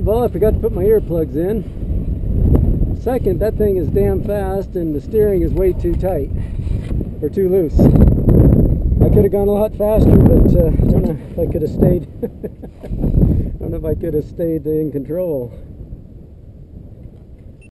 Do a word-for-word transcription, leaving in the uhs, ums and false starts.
of all, I forgot to put my earplugs in. Second, that thing is damn fast and the steering is way too tight or too loose. I could have gone a lot faster, but uh, I don't know if I could have stayed. I don't know if I could have stayed in control.